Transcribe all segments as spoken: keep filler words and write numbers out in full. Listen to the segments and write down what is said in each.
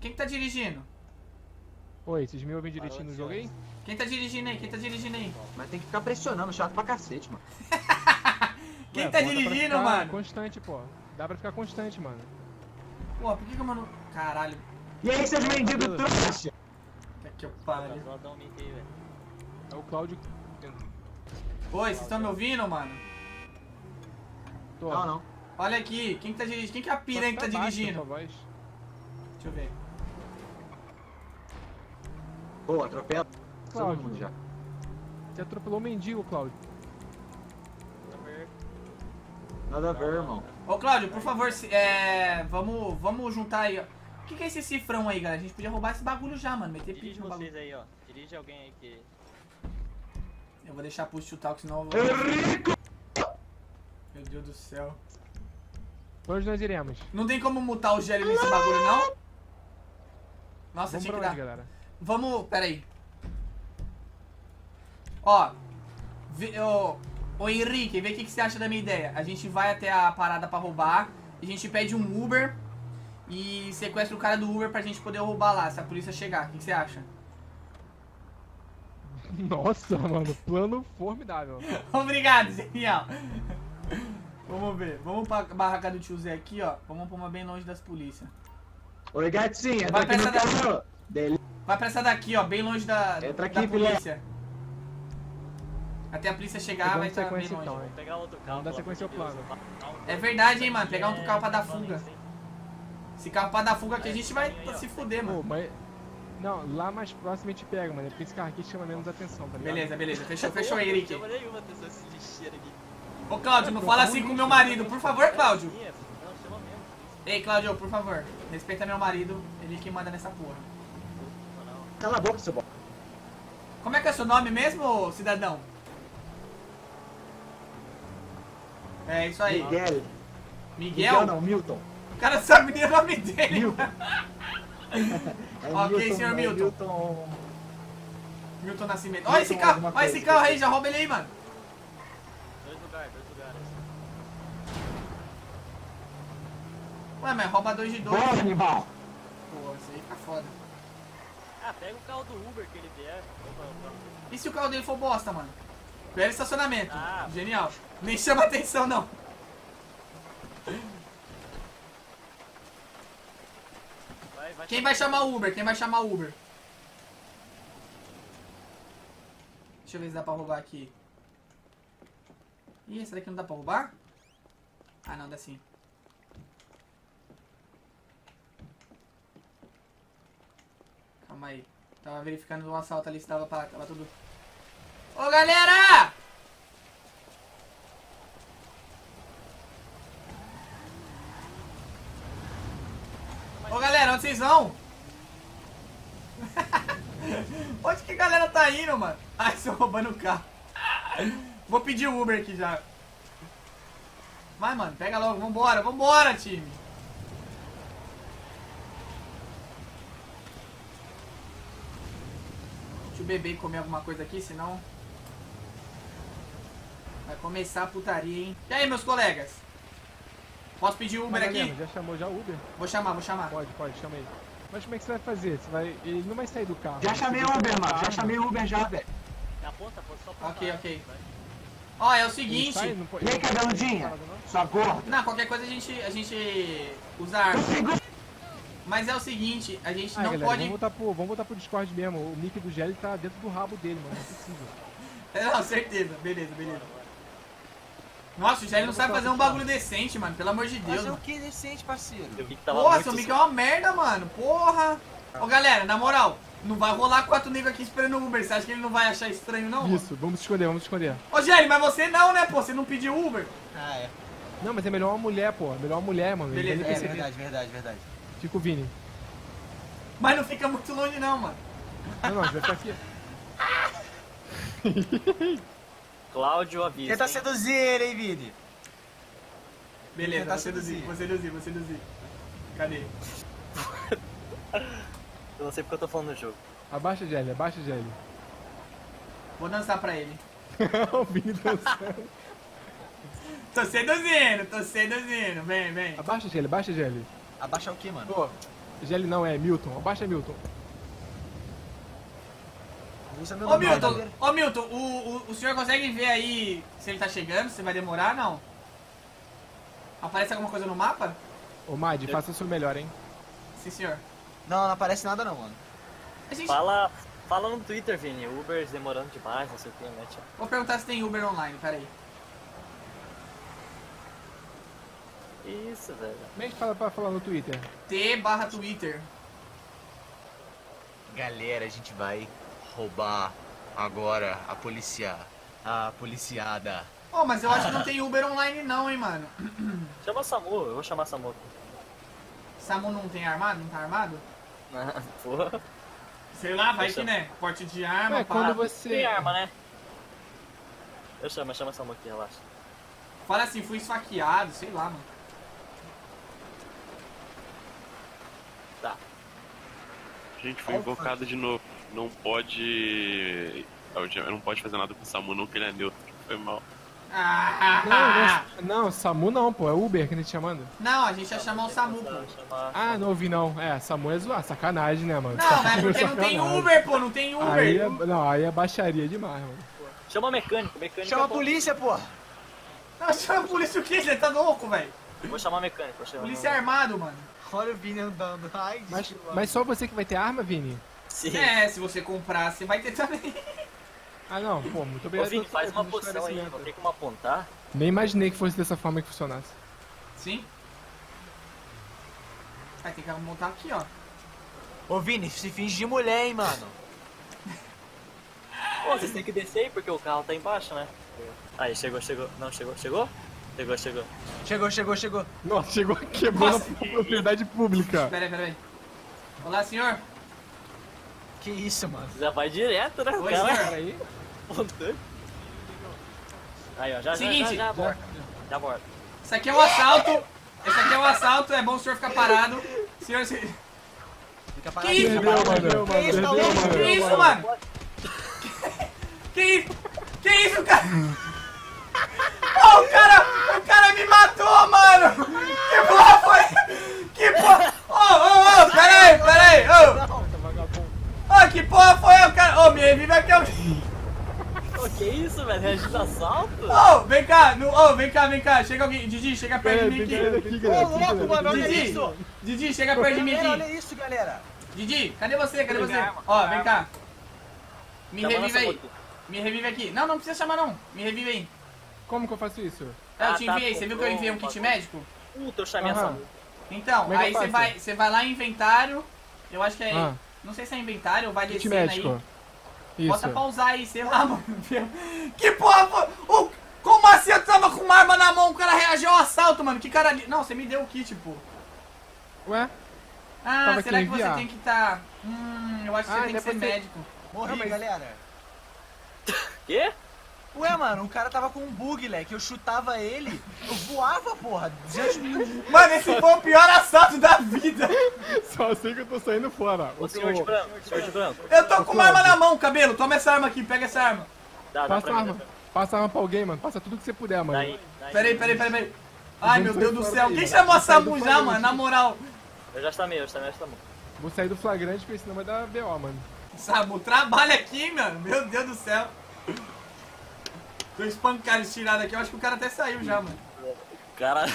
Quem que tá dirigindo? Oi, vocês me ouvem direitinho no jogo aí? Quem tá dirigindo aí? Quem tá dirigindo aí? Mas tem que ficar pressionando, chato pra cacete, mano. Quem Ué, tá bota pra dirigindo, ficar mano? Constante, pô. Dá pra ficar constante, mano. Pô, por que que eu mano... Caralho. E aí, seus mendigos trouxa? Que que eu pariu. É o Cláudio. Oi, vocês estão me ouvindo, mano? Tô. Não, não. Olha aqui, quem que tá dirigindo? Quem que é a piranha que tá baixo, dirigindo? sua voz. Deixa eu ver. Pô, atropela todo Cláudio. mundo já. Você atropelou o mendigo, Cláudio. Nada a ver, irmão. Ô, Cláudio, por favor, se- é... Vamos, vamos juntar aí, ó. O que que é esse cifrão aí, galera? A gente podia roubar esse bagulho já, mano. Meter Dirige pitch no vocês bagulho. aí, ó. Dirige alguém aí que... Eu vou deixar push to talk, senão eu vou... Meu Deus do céu. Pra onde nós iremos? Não tem como mutar o gelo nesse bagulho, não? Nossa, Vamos tinha pra que onde, dar. galera? Vamos, pera aí. Ó, vi, ô, ô Henrique, vê o que, que você acha da minha ideia. A gente vai até a parada pra roubar, a gente pede um Uber e sequestra o cara do Uber pra gente poder roubar lá, se a polícia chegar. O que, que você acha? Nossa, mano, plano formidável. Obrigado, genial. Vamos ver, vamos pra barraca do tio Zé aqui, ó. Vamos pra uma bem longe das polícias. Oi, gatinha, Vai tá aqui no pra essa carro dele. Vai pra essa daqui, ó, bem longe da, Entra da aqui, filé. polícia. Até a polícia chegar, vai Pegamos estar bem sequência longe. então, hein? Vou pegar outro carro. Vamos dar pelo sequência amor ao de plano. Deus. É verdade, hein, mano, pegar outro carro pra dar É, fuga. isso, hein? Esse carro pra dar fuga aqui a gente vai Aí, ó. se fuder, Pô, mano. mas... Não, lá mais próximo a gente pega, mano. Porque esse carro aqui chama menos atenção, tá ligado? Beleza, beleza. Fechou, fechou aí, Henrique. Chama nenhuma atenção esse lixeiro aqui. Ô, Cláudio, não fala assim com meu marido, por favor, Cláudio. Sim, é- Não, chama mesmo. Ei, Cláudio, por favor, respeita meu marido, ele que manda nessa porra. Não, não. Cala a boca, seu bosta. Como é que é seu nome mesmo, cidadão? É isso aí. Miguel. Miguel? Miguel não, Milton. O cara sabe nem o nome dele. Milton. É Ok, Milton, senhor é Milton. Milton. Milton Nascimento. Olha esse Milton carro, alguma olha esse coisa. carro aí, já rouba ele aí, mano. Dois lugares, dois lugares. Ué, mas rouba dois de dois. Bora, animal. Pô, isso aí fica foda. Ah, pega o carro do Uber que ele vier. Opa, opa. E se o carro dele for bosta, mano? Pera estacionamento. Ah. Genial. Nem chama atenção, não. Vai, vai Quem vai chamar o Uber? Quem vai chamar o Uber? Deixa eu ver se dá pra roubar aqui. Ih, essa daqui não dá pra roubar? Ah, não, dá sim. Calma aí. Tava verificando o assalto ali se tava, pra, tava tudo... Ô, galera! Ô, galera, onde vocês vão? Onde que a galera tá indo, mano? Ai, estou roubando o carro. Vou pedir o Uber aqui já. Vai, mano, pega logo. Vambora, vambora, time. Deixa o bebê comer alguma coisa aqui, senão... Vai começar a putaria, hein? E aí, meus colegas? Posso pedir Uber aqui? Madalena, já chamou já o Uber? Vou chamar, vou chamar. Pode, pode, chama aí. Mas como é que você vai fazer? Você vai... Ele não vai sair do carro. Já Você chamei o vai Uber, sair do mano. Já carro. chamei o Uber já, velho. Aponta, aponta, só aponta. Ok, ok. Vai. Ó, é o Ele seguinte... sai, não pode- E aí, ele não pode cabeludinha? falar nada, não? Sua gorda. Não, qualquer coisa a gente, a gente usa arma. Mas é o seguinte, a gente Ah, não galera, pode... vamos voltar, pro, vamos voltar pro Discord mesmo. O nick do Gelli tá dentro do rabo dele, mano. Não é possível. Não, certeza. Beleza, beleza. Nossa, o Jair não sabe fazer um bagulho decente, mano. Pelo amor de Deus. Fazer o Mano. que decente, parceiro? Eu vi que tava Nossa, muito o Mickey é uma merda, mano. Porra. Ô, galera, na moral, não vai rolar quatro negros aqui esperando o Uber. Você acha que ele não vai achar estranho, não? mano? Isso, vamos escolher, vamos escolher. Ô, Jair, mas você não, né, pô? Você não pediu Uber? Ah, é. Não, mas é melhor uma mulher, pô. É melhor uma mulher, mano. Beleza, Ele vai É nem perceber. verdade, verdade, verdade. Fica o Vini. Mas não fica muito longe, não, mano. Não, não, a gente vai ficar aqui. Cláudio avisa. Tenta hein? seduzir ele, hein, Vini? Beleza, Tentar vou seduzir, seduzir. vou seduzir, vou seduzir. Cadê? Eu não sei porque eu tô falando no jogo. Abaixa, Gelli, abaixa, Gelli. Vou dançar pra ele. O Vini dançando. Tô seduzindo, tô seduzindo. Vem, vem. Abaixa, Gelli, abaixa, Gelli. Abaixar o que, mano? Pô, Gelli não, é Milton. Abaixa, Milton. Isso é meu Ô nome, Milton, galera. ô Milton, o, o, o senhor consegue ver aí se ele tá chegando, se vai demorar, não? Aparece alguma coisa no mapa? Ô, Mad, faça o seu melhor, hein? Sim, senhor. Não, não aparece nada não, mano. A gente... Fala, fala no Twitter, Vini. Ubers demorando demais, não sei o que, né, tio? Vou perguntar se tem Uber online, peraí. Isso, velho. Como é que fala pra falar no Twitter? T barra Twitter. Galera, a gente vai roubar agora a polícia. A policiada. Oh, mas eu acho que não tem Uber online não, hein, mano. Chama a Samu, eu vou chamar a Samu. Samu não tem armado? Não tá armado? Porra. Sei lá, vai Eu que, chamo. né? Porte de arma, Ué, pá. quando você... Tem arma, né? Eu chamo, chama a Samu aqui, relaxa. Fala assim, fui esfaqueado, sei lá, mano. Tá. Gente, foi invocado de novo. Não pode. Não pode fazer nada com o Samu, não, que ele é neutro. Foi mal. Ah, Não, não, Samu não, pô. É Uber que a gente tá chamando. não, a gente ia chamar o Samu, pô. Chamar- Ah, não ouvi não. É, Samu é zoar. Sacanagem, né, mano? Não, mas é porque não tem Sacanagem. Uber, pô, não tem Aí é, Uber. não, aí é baixaria demais, mano. Chama mecânico, mecânico. Chama é a bom. polícia, porra. Não, chama a polícia o quê? Ele tá louco, velho. Vou chamar mecânico, vou chamar. Polícia armado, mano. Olha o Vini andando. Ai, Mas, gente, mas só você que vai ter arma, Vini? Sim. É, se você comprar, você vai ter também. Ah, não, pô, muito Ô, obrigado. Vini, pelo- faz uma pelo poção aí, esclarecimento. não tem como apontar. Nem imaginei que fosse dessa forma que funcionasse. Sim. Vai ter que montar aqui, ó. Ô Vini, se finge de mulher, hein, mano. Pô, vocês têm que descer aí porque o carro tá embaixo, né? Aí, chegou, chegou. Não, chegou, chegou? Chegou, chegou. Chegou, chegou, chegou. Nossa, chegou quebrando Nossa. a propriedade pública. Pera aí, pera aí. Olá, senhor. Que isso, mano. Já vai direto, né? Oi, Cara, senhor. Aí, apontando. Aí, ó, já, Seguinte, já, já, já aborda. Já aborda. Isso aqui é um assalto. Esse aqui é um assalto, é bom o senhor ficar parado. Senhor, se... Fica Que isso, perdeu, mano. Que Perdeu, isso, tá mano. louco? Que isso, mano? Que isso? Que isso, cara? Oh, o cara, o cara me matou, mano! Que porra foi? Que porra? Ô, ô, ô, pera aí, pera aí, ô! Ô, que porra foi o cara? Ô, me revive aqui, ô! Ô, que isso, velho? Reagir de assalto? Ô, vem cá, no, ô, vem cá, vem cá, chega alguém, Didi, chega perto É, de mim tem galera aqui. aqui, Ô, galera. louco, Tem galera mano, aqui. olha Didi, isso. Didi, chega perto de mim Galera, aqui. olha isso, galera. Didi, cadê você? Cadê você? Pegar Ó, arma, vem pegar cá. Me Chama revive nossa aí. moto. Me revive aqui. Não, não precisa chamar não. Me revive aí. Como que eu faço isso? É, eu Ah, te tá, enviei. Você viu que eu enviei um comprou, kit pagou. médico? Puta, eu chamei a Aham. Samu. Então, Como é que aí eu você faço? vai, você vai lá em inventário. Eu acho que é. Ah. Não sei se é inventário ou vai Kit descendo médico. aí. Isso. Bota pausar aí, sei lá, mano. Que porra foi? O- Como assim eu tava com uma arma na mão? O cara reagiu ao assalto, mano. Que cara. li- Não, você me deu o kit, pô. Ué? Ah, Tava será aqui que você enviar. tem que estar. Hum, eu acho que Ah, você tem que ser depois você- médico. Morri, Não, mas- galera. Quê? Ué, mano, o cara tava com um bug, leque. Eu chutava ele, eu voava, porra. Diante de mim. Mano, esse foi o pior assalto da vida. Só sei que eu tô saindo fora. Ô, senhor de branco, senhor de branco. Eu tô com uma arma na mão, cabelo. Toma essa arma aqui, pega essa arma. Dá, dá Passa pra a mim. arma. Passa a arma pra alguém, mano. Passa tudo que você puder, mano. Daí, daí. Peraí, peraí, peraí, peraí. Ai, meu Vamos Deus do sair céu. fora Quem daí. chamou a Vamos sair do Samu já, flagrante. mano? Na moral. Eu já chamei, eu já chamei a Samu. Vou sair do flagrante, porque senão vai dar B O, mano. Samu, trabalha aqui, mano. Meu Deus do céu. Tô espancado esse tirado aqui. Eu acho que o cara até saiu já, mano. Cara.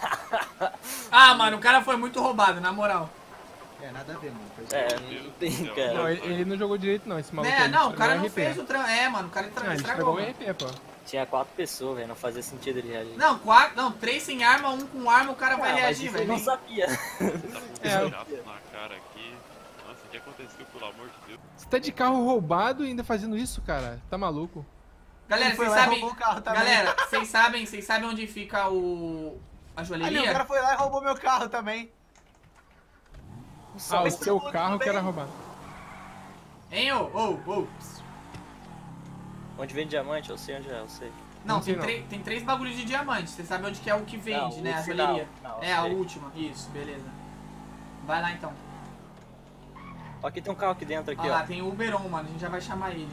Ah, mano, o cara foi muito roubado, na moral. É, nada a ver, mano. Foi É, não tem, Não, cara. ele, ele não jogou direito, não, esse maluco. É, aí, não, o estragou cara não R P. fez o trampo. É, mano, o cara Não, tra- ele estragou. estragou o mano. R P, pô. Tinha quatro pessoas, velho. Não fazia sentido ele reagir. Não, quatro. Não, três sem arma, um com arma, o cara vai Ah, mas reagir, isso eu velho. não sabia. É, Tá eu- jato na cara aqui. Nossa, o que aconteceu, pelo amor de Deus? Você tá de carro roubado e ainda fazendo isso, cara? Tá maluco? Galera, Ele foi vocês lá e sabem. roubou o carro também. Galera, vocês sabem, vocês sabem onde fica o. A Ali, o joalheria? cara foi lá e roubou meu carro também. Ah, o Mas seu tudo carro que bem. era roubado. Hein, ô, ô, ô. pss. Onde vem diamante, eu sei onde é, eu sei. Não, Não sei tem, não. três- tem três bagulhos de diamante. Você sabe onde que é o que vende, Não, o né? A final. joalheria. Não, É, a sei. última. Isso, beleza. Vai lá então. Ó, aqui tem um carro aqui dentro, aqui, Olha lá, ó. tem o Uberon, mano. A gente já vai chamar ele.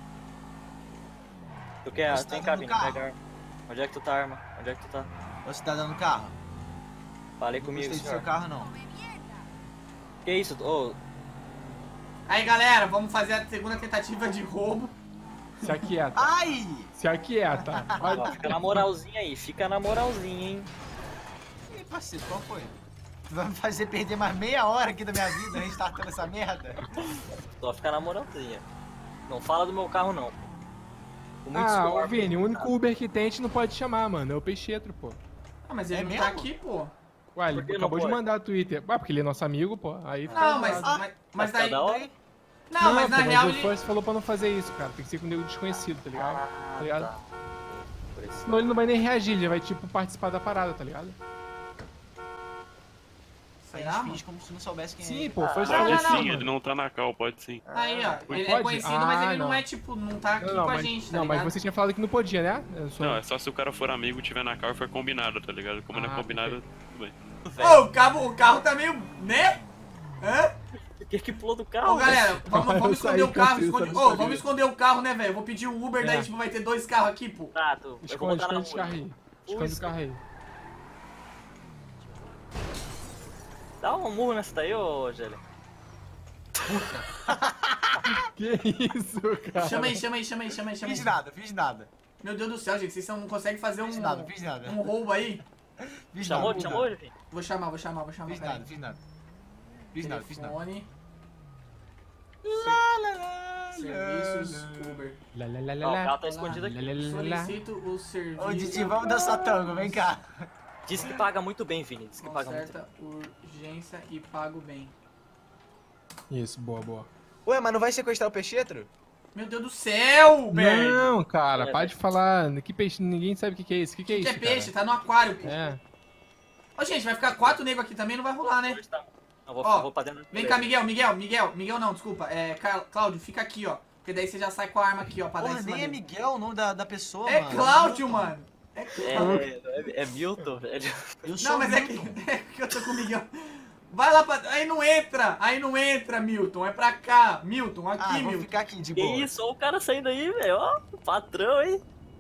Tu quer? Você tá Tem dando cabine, carro? pega a arma. Onde é que tu tá, arma? Onde é que tu tá? Você tá dando carro? Falei Não comigo, gostei do senhor. seu carro, não. Que isso? Ô, Aí, galera, vamos fazer a segunda tentativa de roubo. Se aquieta. Ai! Se aquieta. Olha, ó, fica na moralzinha aí, fica na moralzinha, hein? Ih, parceiro, qual foi? Vai me fazer perder mais meia hora aqui da minha vida restartando essa merda? Só fica na moralzinha. Não fala do meu carro, não. Com muito ah, suor, ô Vini, o único cara. Uber que tem a gente não pode chamar, mano. É o Peixetro, pô. Ah, mas ele É não mesmo? tá aqui, pô. Ué, Por que ele não acabou de pode? mandar Twitter. Ah, porque ele é nosso amigo, pô. Aí fica Não, mas, zoado. mas, mas Vai daí... ficar da hora? Não, mas na pô, real o ele... First falou pra não fazer isso, cara. Tem que ser com um nego desconhecido, tá ligado? Tá ligado? Tá. Por isso. Senão ele não vai nem reagir, ele vai, tipo, participar da parada, tá ligado? A Será, gente mano? finge como se não soubesse quem é Sim, ele. pô, o First Não, falou Pode não, assim, sim, mano. ele não tá na cal, pode sim. Aí, ó, ele é Pode? conhecido, mas Ah, ele não não. é, tipo, não tá aqui Não, não, com a mas, gente, tá não, mas ligado? você tinha falado que não podia, né? Eu sou- Não, é só se o cara for amigo e tiver na cal e for combinado, tá ligado? Como não é Ah, combinado, tudo bem. Ô, o, carro, o carro tá meio... né? Hã? Por que que pulou do carro? Ô, galera, vamos, Eu vamos esconder saí o carro. confuso, Esconde... sabe, Ô, sabe? vamos esconder o carro, né, velho? Eu vou pedir o Uber, daí, É. tipo, vai ter dois carros aqui, pô. Tá, tu, eu vou Esconde, botar na esconde esse carro rua. aí. Esconde Ui, o carro aí. Dá um murro nessa daí, ô, Gélia. Que isso, cara? Chama aí, chama aí, chama aí, chama aí, chama Fiz aí. nada, fiz nada. Meu Deus do céu, gente, vocês não conseguem fazer um, Fiz nada, fiz nada. um roubo aí? Fiz Chamou, nada, chamou, Jefinho? Vou chamar, vou chamar, vou chamar. Fiz peraí. nada, fiz nada. Fiz nada, fiz nada. Telefone, Lá, lá, lá, serviços, lá, lá. Uber. Lá, lá, lá, Ó, o lá, carro tá lá. escondido aqui. Lá, lá, lá, lá. Solicito o serviço. Ô, Didi, vamos dançar tango, vem cá. Diz que paga muito bem, Vini. Diz que Com paga muito bem. certa urgência e pago bem. Isso, boa, boa. Ué, mas não vai sequestrar o Peixetro? Meu Deus do céu, velho! Não, cara, É, para de falar. Que peixe? Ninguém sabe o que, que é isso. O que, que é Que isso, é peixe, cara? tá no aquário, pô. É. Ô, gente, vai ficar quatro negros aqui também, não vai rolar, né? Não, vou, Ó, vou pra dentro. Vem cá, Miguel, Miguel, Miguel, Miguel não, desculpa. É, Car- Cláudio, fica aqui, ó. Porque daí você já sai com a arma aqui, ó, pra dar Porra, em cima nem é dele. Miguel o nome da, da pessoa, É mano. Cláudio, Milton. mano. É Cláudio. É, é, é Milton, velho. Eu sou Não, mas é que, Milton. é que eu tô com o Miguel. Vai lá pra... Aí não entra, aí não entra, Milton. É pra cá, Milton, aqui, Ah, vou Milton. ficar aqui de Que boa. isso, olha o cara saindo aí, velho. Ó, patrão, hein?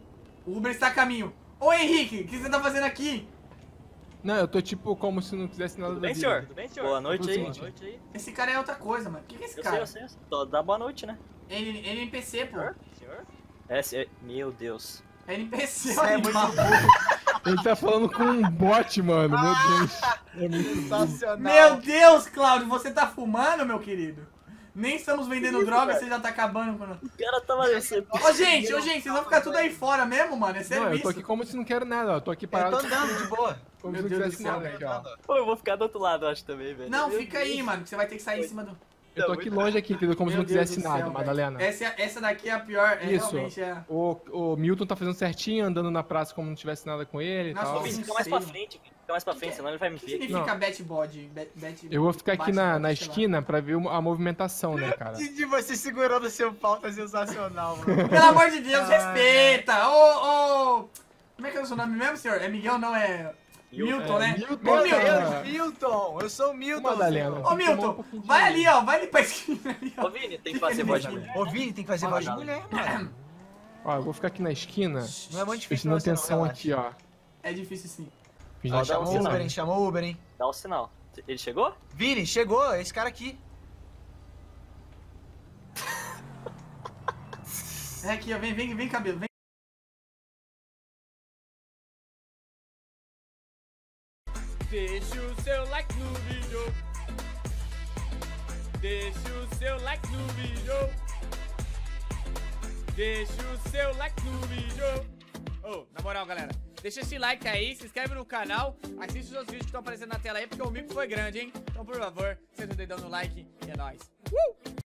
O Uber está a caminho. Ô, Henrique, o que você tá fazendo aqui? Não, eu tô tipo como se não quisesse nada Tudo da bem, vida. senhor? Tudo bem, senhor? Boa noite Tudo aí. sim, Boa tio. noite aí. Esse cara é outra coisa, mano. O que, que é esse Eu cara? sei, eu sei, eu sei. Tô- Dá boa noite, né? Ele, ele é N P C, pô. Senhor? Senhor? É, se- meu Deus. É N P C, Isso é muito animal. Ele tá falando com um bot, mano. Meu Deus. É muito sensacional. Meu Deus, Cláudio, você tá fumando, meu querido? Nem estamos vendendo droga, você já tá acabando com... O cara tava... Ô, gente, ô, gente, vocês vão ficar tudo aí fora mesmo, mano? É sério Não, eu isso? tô aqui como se não quero nada, ó. Eu tô aqui Eu parado. tô andando de boa. Como Meu se não Deus quisesse do céu, nada aqui, ó. Pô, eu vou ficar do outro lado, eu acho, também, velho. Não, Meu fica Deus. aí, mano, que você vai ter que sair em cima do... Eu tô aqui longe aqui, entendeu? Como se Meu não Deus quisesse do nada, céu, velho. Madalena. Essa, essa daqui é a pior, é Isso. realmente é... O, o Milton tá fazendo certinho, andando na praça como não tivesse nada com ele e Nossa, tal. eu Vini, Não fica mais sei, pra mano. frente, Vini. Fica mais pra frente, senão ele vai me O que ver. significa Não. Batbot? Bet, bet, Eu vou ficar aqui na, Batbot, na sei lá. esquina pra ver a movimentação, né, cara? Didi, você segurou no seu pau, tá sensacional, mano. Pelo amor de Deus, Ai, respeita! Ô, ô... Como é que é o seu nome mesmo, senhor? É Miguel, não é... Milton, É, né? Milton, Ô, Meu Milton, cara. Deus, Milton! Eu sou o Milton. Madalena. senhor. ô, Tem que tomar um Milton, pouquinho de vai água. ali, ó, vai ali pra esquina ali, ó. Ô, Vini, tem que fazer voz de mulher. Ô, Vini, tem que fazer voz de mulher, mano. Ó, eu vou ficar aqui na esquina, Não é muito difícil prestando pra você, não, atenção relaxa. aqui, ó. É difícil sim. Fingindo Ó, que dá um tá Chamou o sinal. Uber, hein? Chamou o Uber, hein? Dá o sinal. Ele chegou? Vini, chegou, esse cara aqui. É aqui, ó, vem, vem, vem, cabelo, vem. Deixa o seu like no vídeo. Deixa o seu like no vídeo. Deixa o seu like no vídeo. Ô, na moral, galera, deixa esse like aí, se inscreve no canal, assiste os outros vídeos que estão aparecendo na tela aí, porque o mico foi grande, hein? Então, por favor, senta o dedão no like e é nóis. Uh!